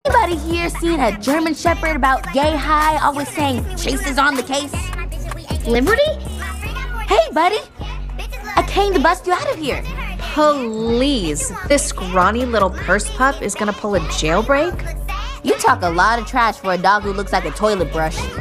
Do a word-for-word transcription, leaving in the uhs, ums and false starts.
Anybody here seen a German Shepherd about yay high, always saying Chase is on the case? Liberty? Hey, buddy! I came to bust you out of here. Please, this scrawny little purse pup is gonna pull a jailbreak? You talk a lot of trash for a dog who looks like a toilet brush.